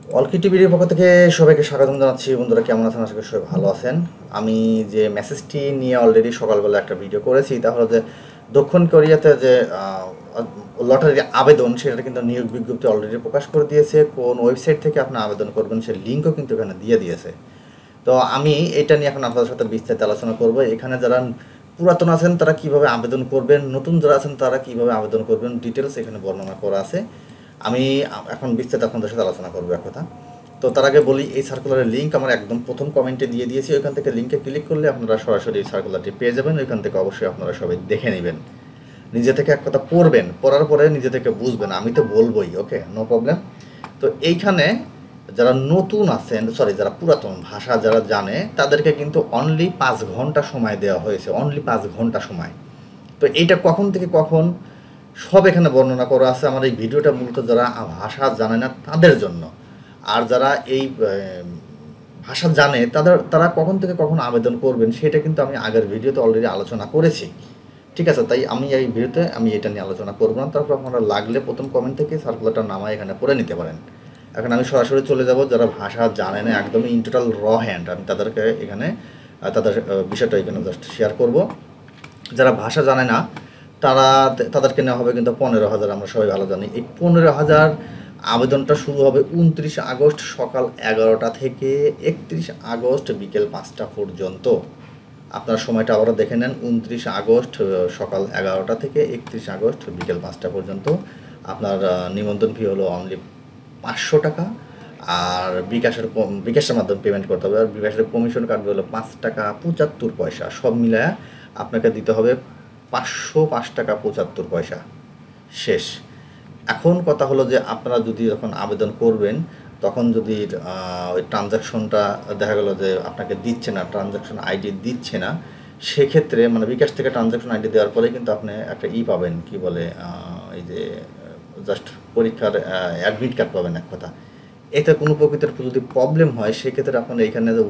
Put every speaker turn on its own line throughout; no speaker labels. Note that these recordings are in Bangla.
অলকি টিভির পক্ষ থেকে সবাইকে স্বাগতম জানাচ্ছি। বন্ধুরা কেমন আছেন? আশা করি সবাই ভালো আছেন। আমি যে মেসেজটি নিয়ে অলরেডি সকালবেলা একটা ভিডিও করেছি, তা হলো যে দক্ষিণ কোরিয়াতে যে লটারির আবেদন, সেটা কিন্তু নিয়োগ বিজ্ঞপ্তি অলরেডি প্রকাশ করে দিয়েছে। কোন ওয়েবসাইট থেকে আপনি আবেদন করবেন সেই লিঙ্কও কিন্তু এখানে দিয়ে দিয়েছে। তো আমি এটা নিয়ে এখন আপনাদের সাথে বিস্তারিত আলোচনা করব। এখানে যারা পুরাতন আছেন তারা কিভাবে আবেদন করবেন, নতুন যারা আছেন তারা কিভাবে আবেদন করবেন, ডিটেলস এখানে বর্ণনা করা আছে। আমি এখন বিস্তারিত আপনাদের সাথে আলোচনা করবো এক কথা। তো তার আগে বলি, এই সার্কুলারের লিঙ্ক আমার একদম প্রথম কমেন্টে দিয়ে দিয়েছি। ওইখান থেকে লিঙ্কে ক্লিক করলে আপনারা সরাসরি এই সার্কুলারটি পেয়ে যাবেন। ওইখান থেকে অবশ্যই আপনারা সবাই দেখে নেবেন, নিজে থেকে এক কথা পড়বেন, পড়ার পরে নিজে থেকে বুঝবেন। আমি তো বলবোই, ওকে, নো প্রবলেম। তো এইখানে যারা নতুন আছেন, যারা পুরাতন ভাষা যারা জানে, তাদেরকে কিন্তু অনলি 5 ঘন্টা সময় দেওয়া হয়েছে, অনলি 5 ঘন্টা সময়। তো এইটা কখন থেকে কখন সব এখানে বর্ণনা করা আছে। আমার এই ভিডিওটা মূলত যারা ভাষা জানে না তাদের জন্য, আর যারা এই ভাষা জানে তারা কখন থেকে কখন আবেদন করবেন সেটা কিন্তু আমি আগের ভিডিওতে অলরেডি আলোচনা করেছি। ঠিক আছে, তাই আমি এই ভিডিওতে এটা নিয়ে আলোচনা করবো না। তারপর আপনারা লাগলে প্রথম কমেন্ট থেকে সার্কুলারটা নামায় এখানে পড়ে নিতে পারেন। এখন আমি সরাসরি চলে যাব যারা ভাষা জানে না, একদমই ইন টোটাল হ্যান্ড, আমি তাদেরকে এখানে তাদের বিষয়টা এখানে জাস্ট শেয়ার করব। যারা ভাষা জানে না তাদেরকে নেওয়া হবে কিন্তু 15,000। আমরা সবাই ভালো জানি এই 15,000 আবেদনটা শুরু হবে 29 আগস্ট সকাল 11টা থেকে 31 আগস্ট বিকেল 5টা পর্যন্ত। আপনার সময়টা আবারও দেখে নেন, 29 আগস্ট সকাল 11টা থেকে 31 আগস্ট বিকেল 5টা পর্যন্ত। আপনার নিবন্ধন ফি হলো অনলি 500 টাকা, আর বিকাশের মাধ্যমে পেমেন্ট করতে হবে। আর বিকাশের কমিশন কাটবে হলো 5 টাকা 75 পয়সা। সব মিলায় আপনাকে দিতে হবে 505 টাকা 75 পয়সা। শেষ। এখন কথা হলো যে আপনারা যদি যখন আবেদন করবেন তখন যদি ওই ট্রানজ্যাকশনটা দেখা গেলো যে আপনাকে দিচ্ছে না, ট্রানজ্যাকশন আইডি দিচ্ছে না, সেক্ষেত্রে মানে বিকাশ থেকে ট্রানজ্যাকশন আইডি দেওয়ার পরে কিন্তু আপনি একটা পাবেন, কি বলে, এই যে জাস্ট পরীক্ষার অ্যাডমিট কার্ড পাবেন এক কথা। এতে কোনো প্রকৃতির যদি প্রবলেম হয় সেক্ষেত্রে আপনারা এখানে যে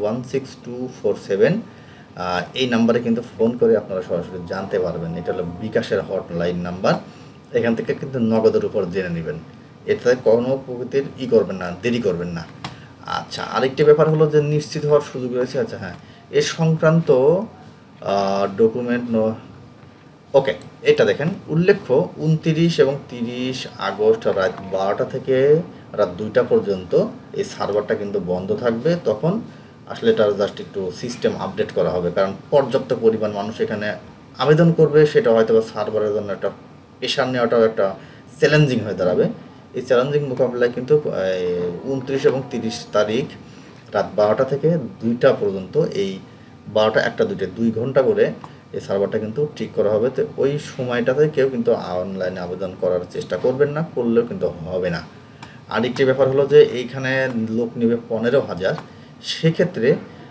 16247 এই নাম্বারে কিন্তু ফোন করে আপনারা সরাসরি জানতে পারবেন। এটা হলো বিকাশের হটলাইন নাম্বার। এখান থেকে কিন্তু নগদের উপর জেনে নেবেন। এতে কোনো প্রকৃতির করবেন না, দেরি করবেন না। আচ্ছা, আরেকটি ব্যাপার হলো যে নিশ্চিত হওয়ার সুযোগ রয়েছে। আচ্ছা হ্যাঁ, এ সংক্রান্ত ডকুমেন্ট ওকে, এটা দেখেন, উল্লেখ্য 29 এবং 30 আগস্ট রাত 12টা থেকে রাত 2টা পর্যন্ত এই সার্ভারটা কিন্তু বন্ধ থাকবে। তখন আসলে এটা জাস্ট একটু সিস্টেম আপডেট করা হবে, কারণ পর্যাপ্ত পরিমাণ মানুষ এখানে আবেদন করবে। সেটা হয়তো সার্ভারের জন্য একটা প্রেশার নেওয়াটাও একটা চ্যালেঞ্জিং হয়ে দাঁড়াবে। এই চ্যালেঞ্জিং মোকাবিলায় কিন্তু 29 এবং 30 তারিখ রাত 12টা থেকে 2টা পর্যন্ত, এই 12টা 1টা 2টা 2 ঘন্টা করে এই সার্ভারটা কিন্তু ঠিক করা হবে। তো ওই সময়টাতে কেউ কিন্তু অনলাইনে আবেদন করার চেষ্টা করবেন না, করলেও কিন্তু হবে না। আরেকটি ব্যাপার হলো যে এইখানে লোক নেবে 15,000। সেক্ষেত্রে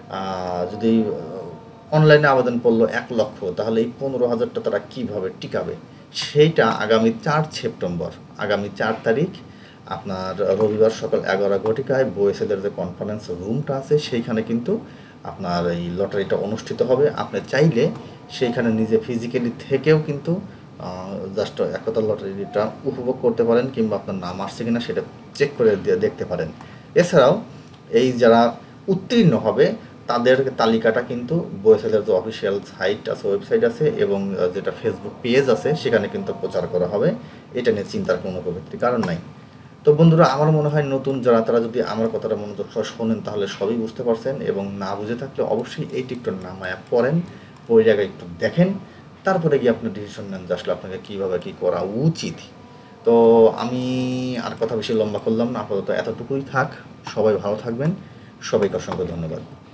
যদি অনলাইনে আবেদন করলো 1 লক্ষ, তাহলে এই 15,000টা তারা কীভাবে টিকাবে সেইটা আগামী 4 সেপ্টেম্বর, আগামী 4 তারিখ আপনার রবিবার সকাল 11 ঘটিকায় বয়েসেদের যে কনফারেন্স রুমটা আছে সেইখানে কিন্তু আপনার এই লটারিটা অনুষ্ঠিত হবে। আপনি চাইলে সেইখানে নিজে ফিজিক্যালি থেকেও কিন্তু জাস্ট এক কথা লটারিটা উপভোগ করতে পারেন, কিংবা আপনার নাম আসছে কিনা সেটা চেক করে দেখতে পারেন। এছাড়াও এই যারা উত্তীর্ণ হবে তাদের তালিকাটা কিন্তু বয়েসেলের যে অফিসিয়াল সাইট আছে, ওয়েবসাইট আছে, এবং যেটা ফেসবুক পেজ আছে সেখানে কিন্তু প্রচার করা হবে। এটা নিয়ে চিন্তার কোনো প্রবৃত্তির কারণ নাই। তো বন্ধুরা, আমার মনে হয় নতুন যারা তারা যদি আমার কথাটা মনোযোগ সহ শোনেন তাহলে সবই বুঝতে পারছেন, এবং না বুঝে থাকলে অবশ্যই এই টিকটক নামায়া পড়েন, ওই জায়গায় একটু দেখেন, তারপরে গিয়ে আপনি ডিসিশন নেন যে আসলে আপনাকে কীভাবে কী করা উচিত। তো আমি আর কথা বেশি লম্বা করলাম না, আপাতত এতটুকুই থাক। সবাই ভালো থাকবেন, সবাইকে অসংখ্য ধন্যবাদ।